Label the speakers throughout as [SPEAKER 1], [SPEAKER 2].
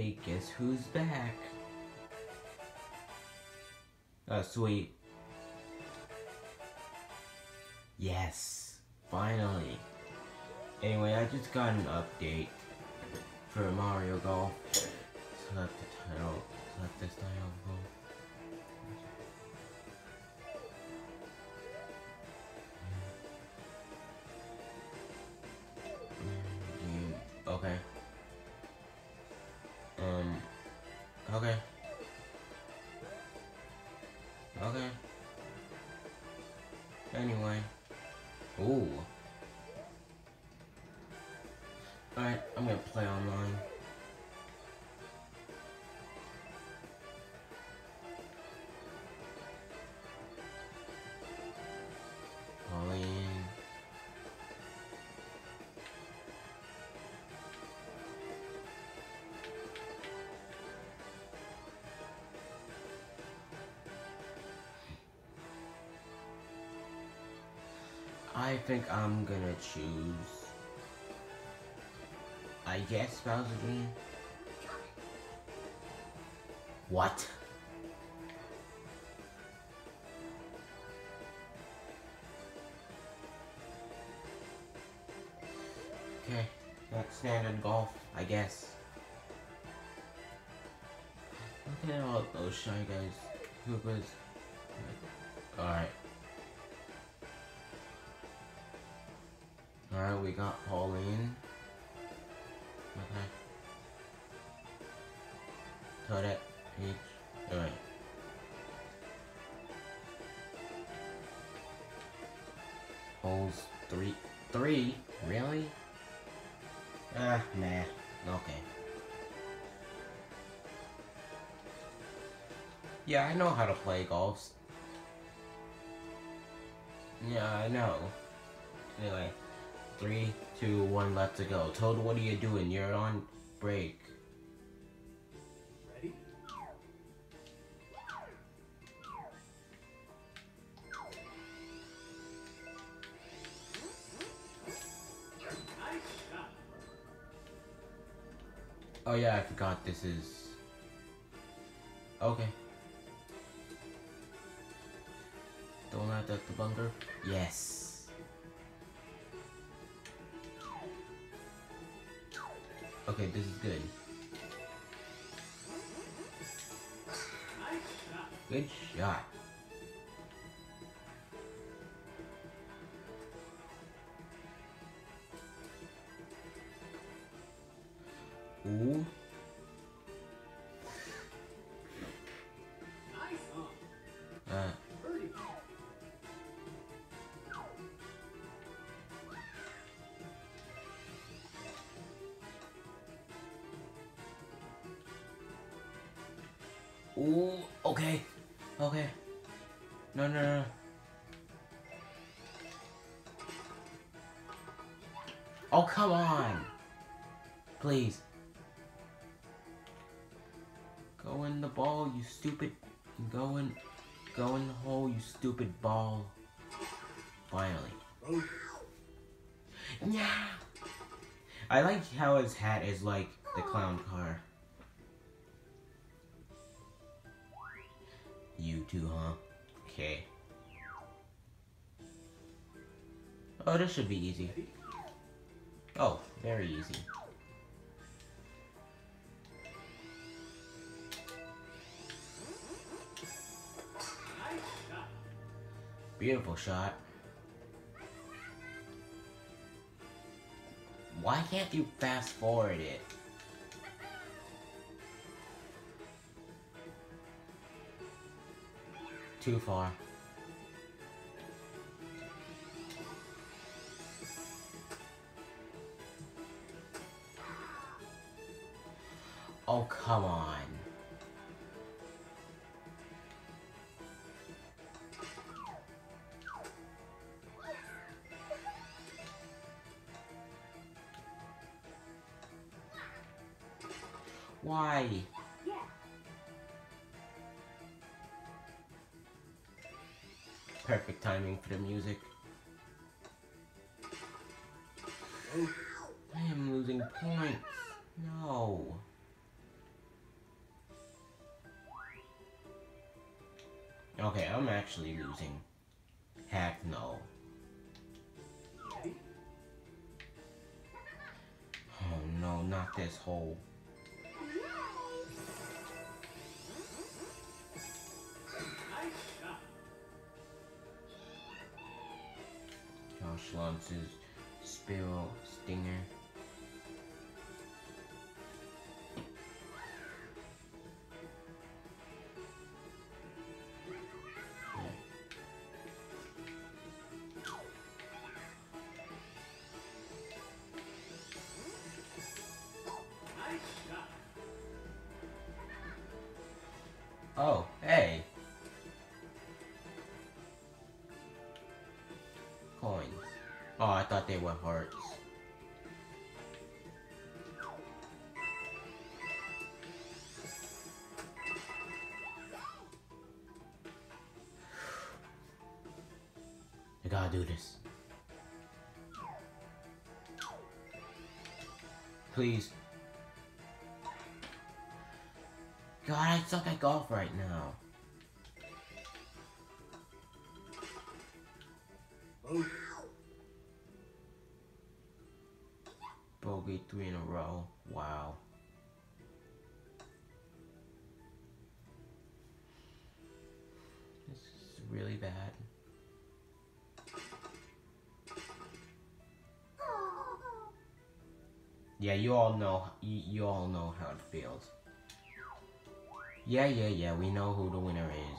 [SPEAKER 1] Hey, guess who's back? Oh, sweet. Yes, finally. Anyway, I just got an update for Mario Golf. Select the title. Select this title. Okay. Okay. Okay. Anyway. Ooh. Alright, I'm gonna play online. Pauline. I think I'm gonna choose, I guess, Bowser Jr. What? Okay, that's standard golf, I guess. Look at all those shy guys. Koopas. Alright. Alright, we got Pauline. Okay. Toadette, Peach. Alright. Holes 3. 3? Really? Ah, nah. Okay. Yeah, I know how to play golf. Yeah, I know. Anyway. 3, 2, 1, let's go. Toad, what are you doing? You're on break.
[SPEAKER 2] Ready? Nice shot.
[SPEAKER 1] Oh yeah, I forgot this is... Okay. Don't let that the bunker. Yes. Okay, this is good.
[SPEAKER 2] Nice shot.
[SPEAKER 1] Good shot. Ooh.
[SPEAKER 2] Nice on. Birdie.
[SPEAKER 1] Ooh, okay. Okay. No, no, no. Oh, come on. Please. Go in the ball, you stupid. Go in the hole, you stupid ball. Finally.
[SPEAKER 2] Oh.
[SPEAKER 1] Yeah. I like how his hat is like the clown car. You too, huh? Okay. Oh, this should be easy. Oh, very easy.
[SPEAKER 2] Nice shot.
[SPEAKER 1] Beautiful shot. Why can't you fast forward it? Too far. Oh, come on. Why? Perfect timing for the music.
[SPEAKER 2] Oh.
[SPEAKER 1] I am losing points. No. Okay, I'm actually losing. Heck no.
[SPEAKER 2] Ready?
[SPEAKER 1] Oh no, not this hole.
[SPEAKER 2] Nice shot.
[SPEAKER 1] Josh launches Spiral Stinger.
[SPEAKER 2] Nice shot.
[SPEAKER 1] Oh, hey. Coins. Oh, I thought they were hearts. I gotta do this. Please. God, I suck at golf right now.
[SPEAKER 2] Oh,
[SPEAKER 1] Bogey 3 in a row. Wow. This is really bad. Yeah, you all know how it feels. Yeah, we know who the winner is.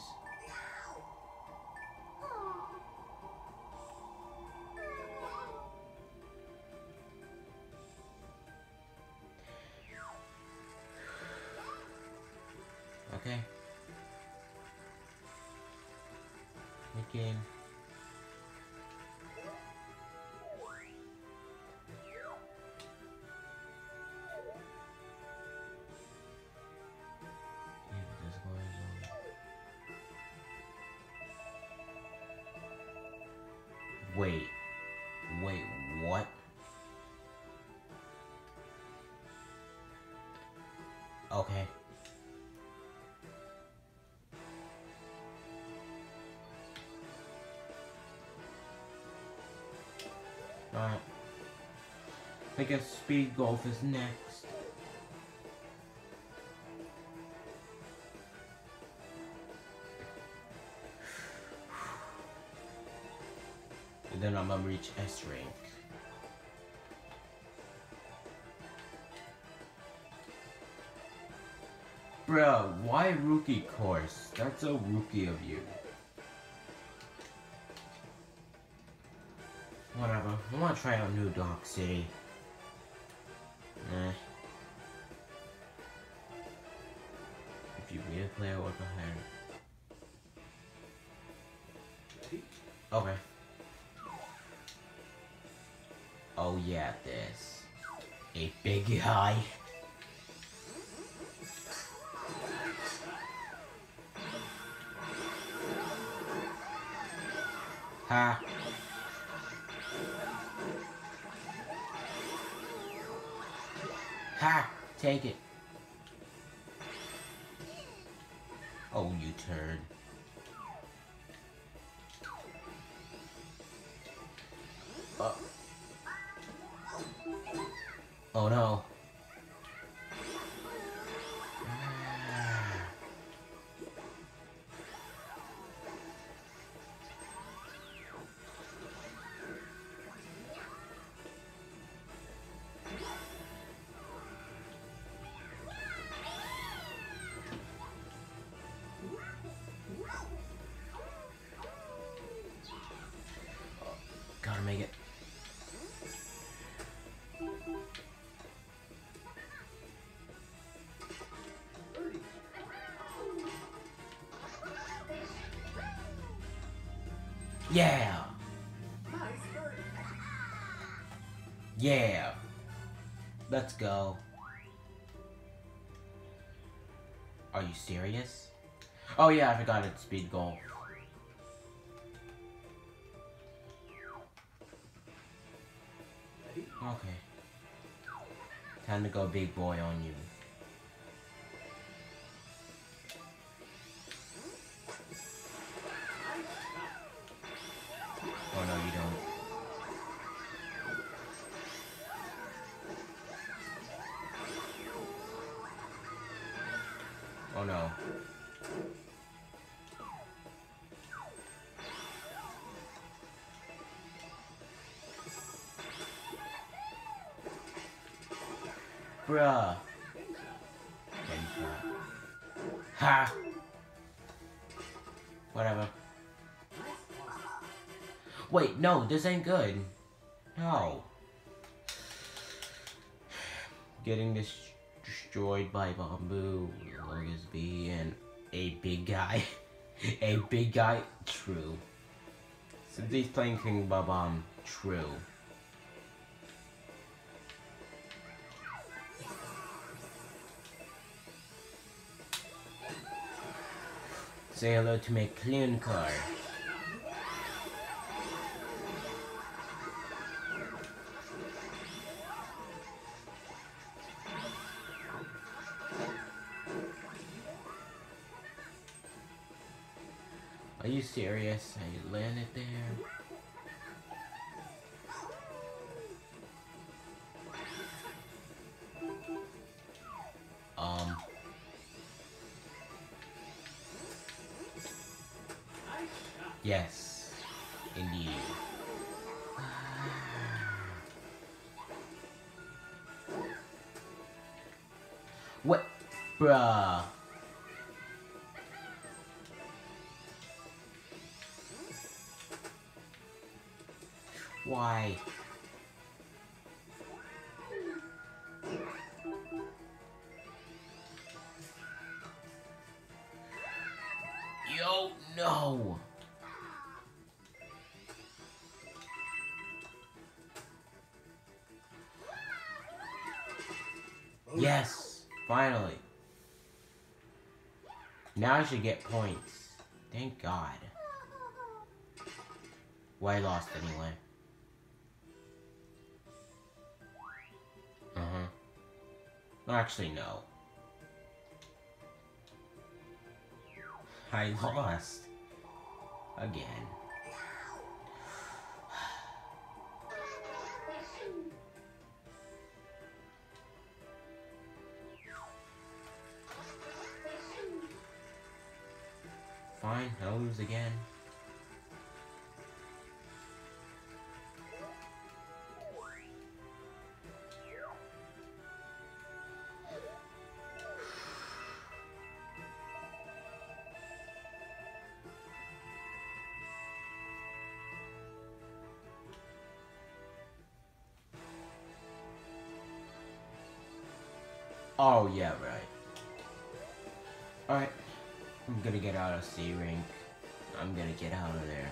[SPEAKER 1] Okay. Good game. Wait, what? Okay. Alright. I guess speed golf is next. And then I'm gonna reach S rank. Bruh, why rookie course? That's so rookie of you. Whatever. I wanna try out New Donk City. If you be a player, what the heck?
[SPEAKER 2] ready?
[SPEAKER 1] Okay. Oh yeah, this. A big guy. Ha. Ha! Take it. Oh, you turd. Oh no. Gotta make it.
[SPEAKER 2] Birdie.
[SPEAKER 1] Yeah!
[SPEAKER 2] Nice birdie.
[SPEAKER 1] Yeah! Let's go. Are you serious? Oh yeah, I forgot it's speed golf.
[SPEAKER 2] Ready?
[SPEAKER 1] Okay. Time to go big boy on you. no. Bruh. Ha! Whatever. Wait, no, this ain't good. No. Getting destroyed by Bamboo, Locust B, and a big guy. A big guy? True. Since he's playing King Babam, true. Say hello to my clean car. Are you serious? I landed there. Yes, indeed. What? Bruh. Why? Yo, no. Yes, finally. Now I should get points. Thank God. Well, I lost anyway. Actually, no. I lost. Again. Fine, I'll lose again. Oh, yeah, right. Alright. I'm gonna get out of C rank. I'm gonna get out of there.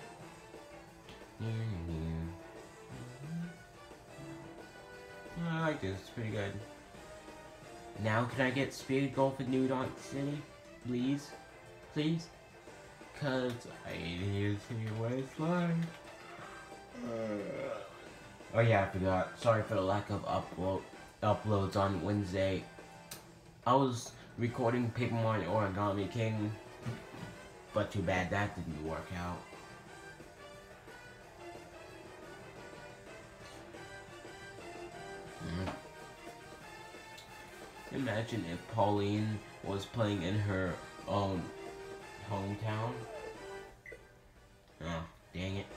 [SPEAKER 1] I like this, it's pretty good. Now can I get Speed Golf in New York City? Please? Please? Cause I need to see what it's like. Oh yeah, I forgot. Sorry for the lack of uploads on Wednesday. I was recording Paper Mario Origami King, but too bad that didn't work out. Imagine if Pauline was playing in her own hometown. Oh, dang it.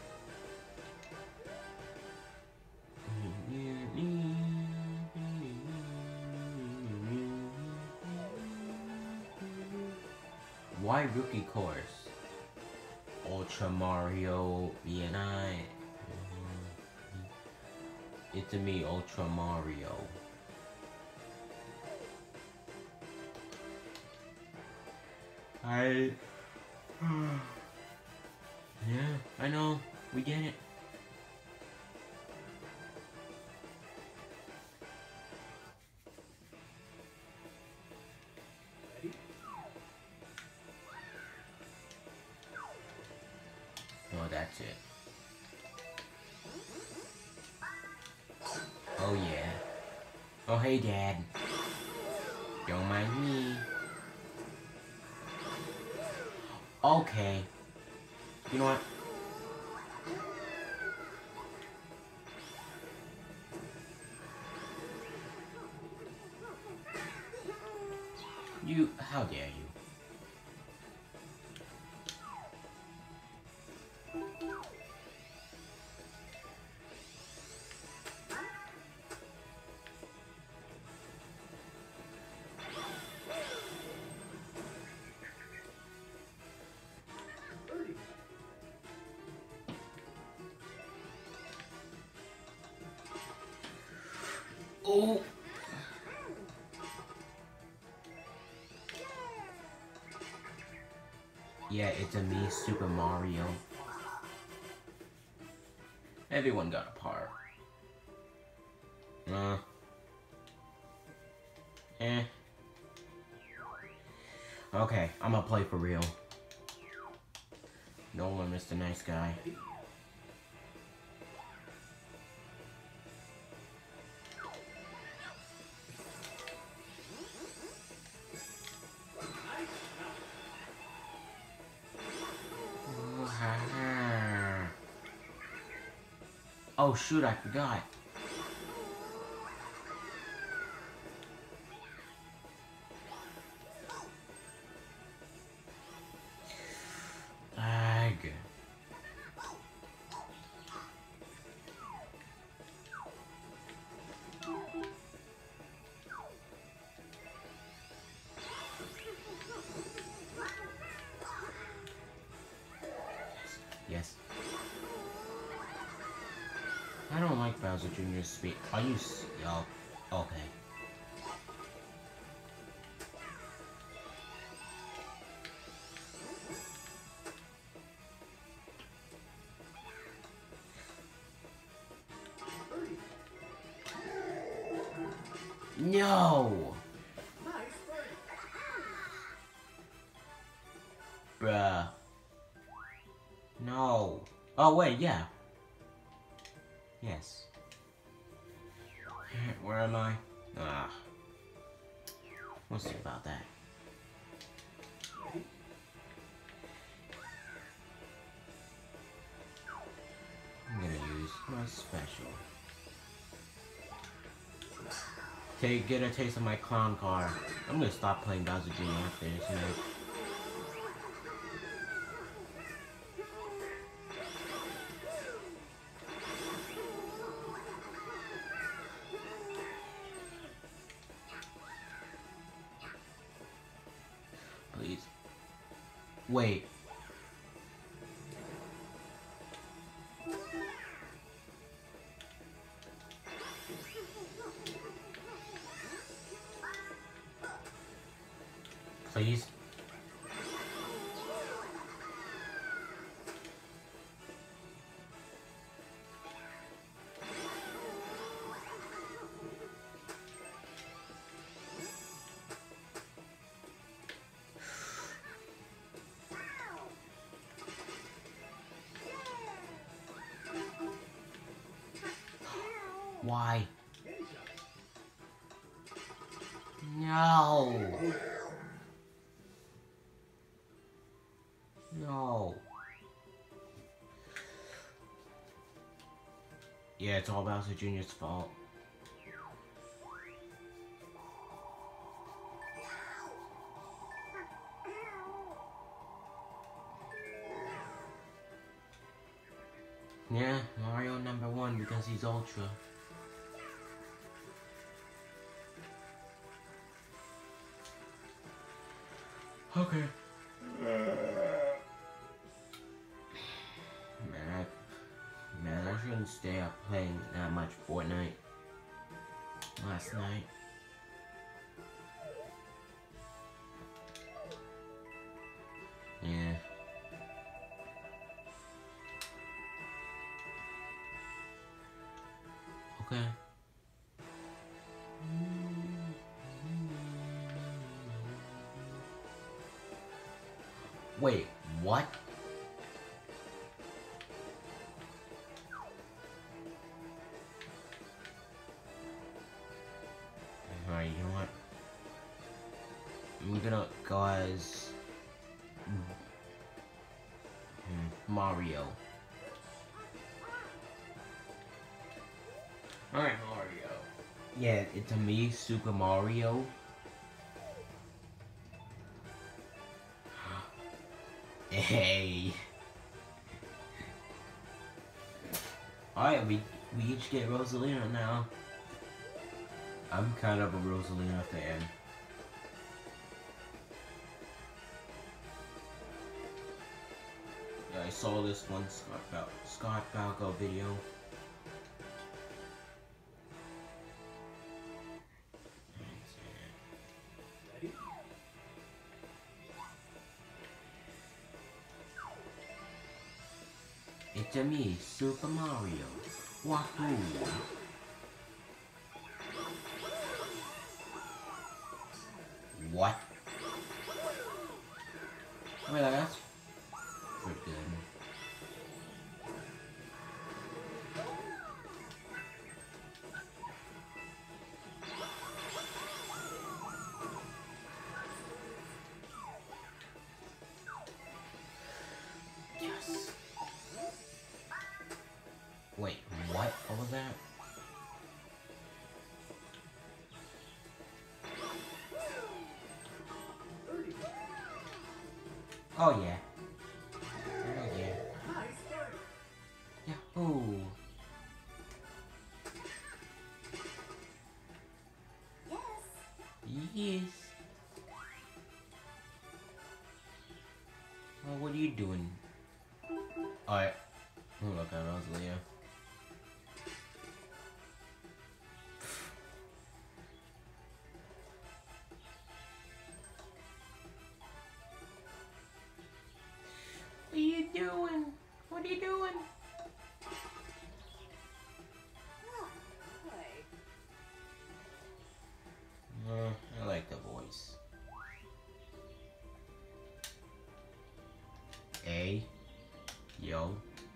[SPEAKER 1] Why rookie course? Ultra Mario BNI. It's a me, Ultra Mario. Yeah, I know. We get it. Oh, that's it. Oh, yeah. Oh, hey, Dad. Don't mind me. Okay. You know what? How dare you? Oh! Yeah, it's a me, Super Mario. Everyone got a part. Eh. Okay, I'm gonna play for real. No one, Mr. Nice Guy. Oh shoot, I forgot. Lag. Yes. I don't like Bowser Jr.'s speed. Are you yo? Okay. No!
[SPEAKER 2] Nice birdie.
[SPEAKER 1] Bruh. No. Oh wait, yeah. Yes. Where am I? Ah. We'll see about that. I'm gonna use my special. Get a taste of my clown car. I'm gonna stop playing Bowser Jr. after this, you know. Please. Wait. Please. Why? No. No. Yeah, it's all Bowser Jr.'s fault. Yeah, Mario #1 because he's Ultra. Okay. Man, I shouldn't stay up playing that much Fortnite last night. Yeah. Okay. Wait, what? Alright, you know what? I'm gonna go as Mario. Alright, Mario. Yeah, it's a me, Super Mario. Hey. Alright, we each get Rosalina now. I'm kind of a Rosalina fan. Yeah, I saw this one Scott Falco video. It's a me, Super Mario. Wahoo! What? Wait, that's pretty good. Yes. Wait, what? What was that? Oh yeah. Oh yeah. Yahoo! Yes. Well, what are you doing? Alright. Oh, look at Rosalia. What are you doing? What are you doing? I like the voice. A. Yo.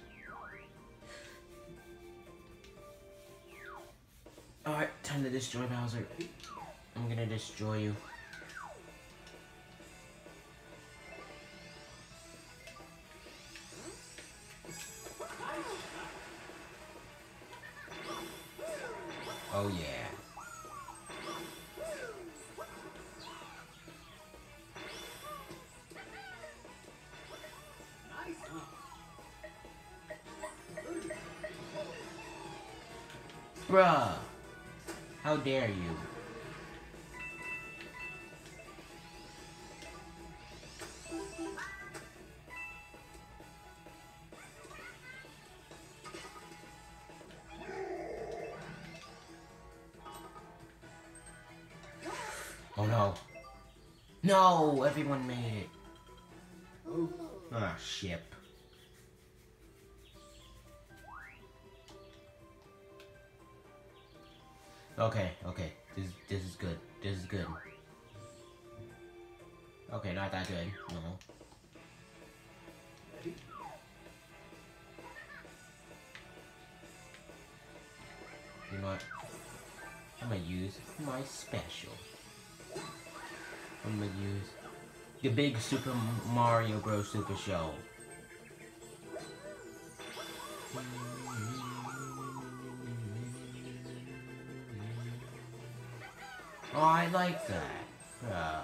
[SPEAKER 1] Alright, time to destroy Bowser. I'm gonna destroy you. Oh yeah. Bruh! How dare you? Oh no. No! Everyone made it. Ah, ship. Okay, okay. This is good. This is good. Okay, not that good. No. You know what? I'm gonna use my special. I'm gonna use the big Super Mario Bros. Super Show. Oh, I like that.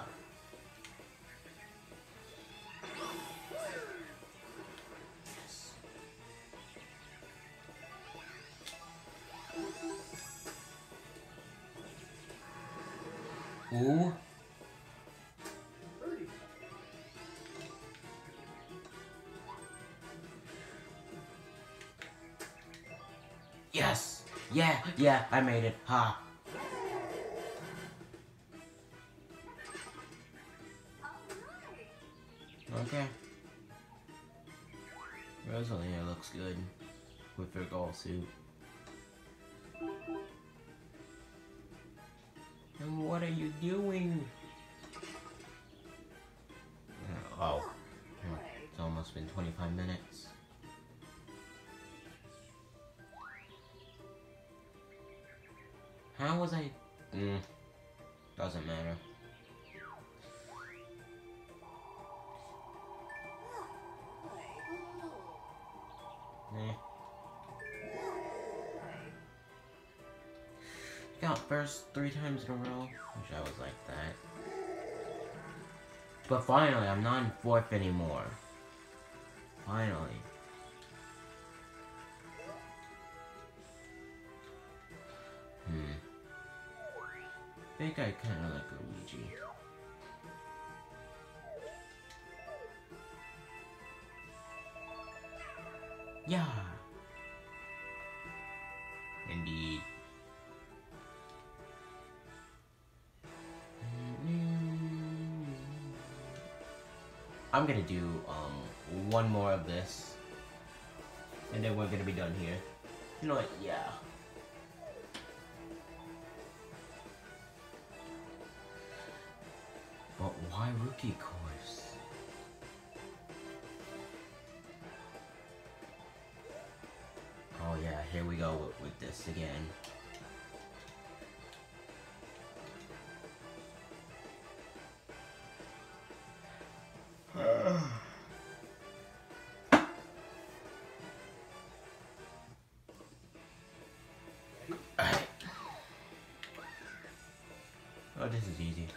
[SPEAKER 1] Ooh. Yes. Yeah, I made it. Ha. Okay. Rosalia looks good with her gold suit. And what are you doing? Oh. It's almost been 25 minutes. How was I? Doesn't matter. Got first 3 times in a row. Wish I was like that. But finally, I'm not in 4th anymore. Finally. I think I kinda like Luigi. Yeah. Indeed. I'm gonna do one more of this. And then we're gonna be done here. You know what? Yeah. But why rookie course? Oh yeah, here we go with this again. Oh, this is easy.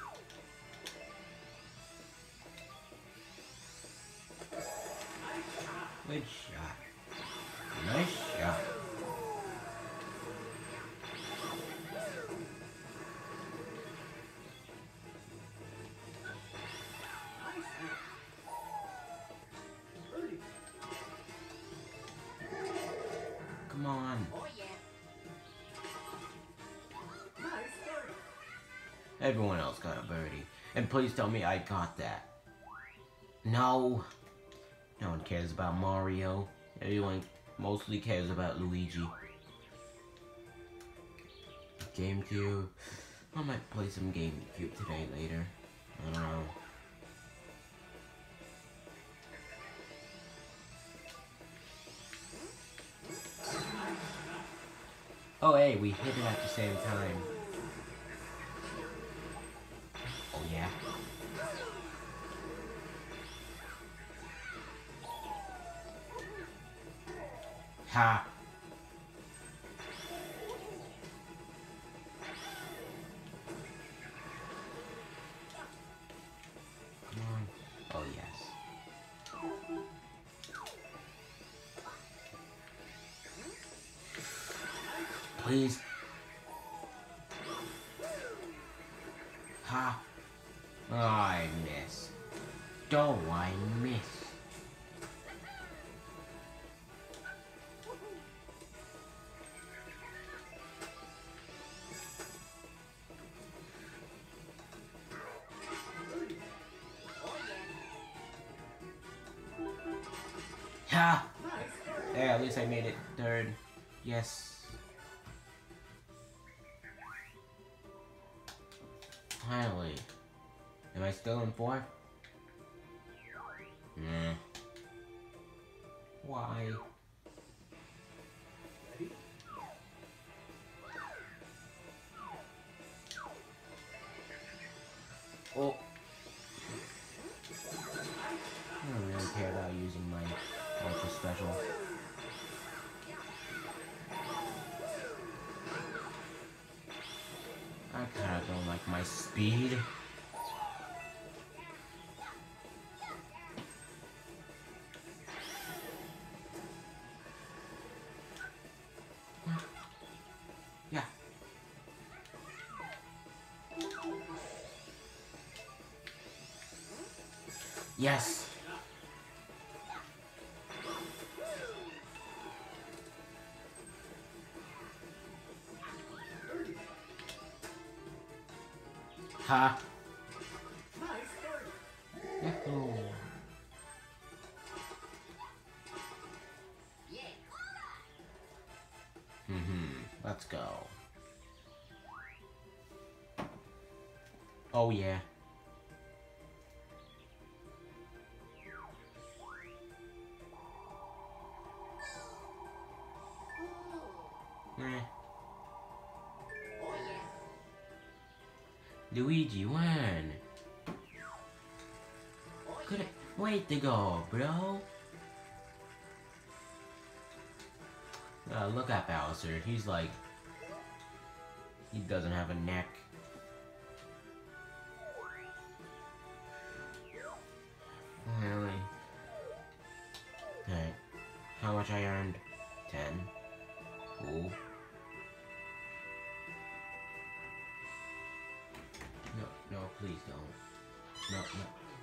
[SPEAKER 1] Good shot. Nice shot. Come on. Everyone else got a birdie. And please tell me I got that. No. No one cares about Mario. Everyone mostly cares about Luigi. GameCube. I might play some GameCube today later. I don't know. Oh hey, we hit it at the same time. Oh yeah. Ha! Come on. Oh yes. Please. Ha! Oh, I miss. Don't I miss? Ha! Yeah, at least I made it third. Yes. Finally. Am I still in fourth? Nah. Why? Oh. I don't really care about using my ultra special. I kinda don't like my speed. Yeah. Yes. Ha. Yahoo. Let's go. Oh yeah. Luigi won. Good way to go, bro. Look at Bowser. He's like, he doesn't have a neck. Really? Alright. How much I earned? 10. Cool. No, please don't. No.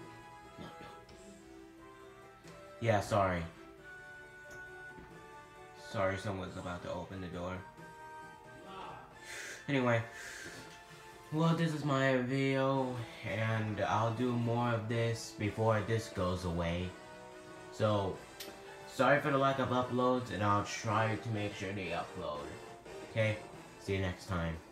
[SPEAKER 1] Yeah, sorry. Sorry, someone's about to open the door. Anyway. Well, this is my video, and I'll do more of this before this goes away. So, sorry for the lack of uploads, and I'll try to make sure they upload. Okay? See you next time.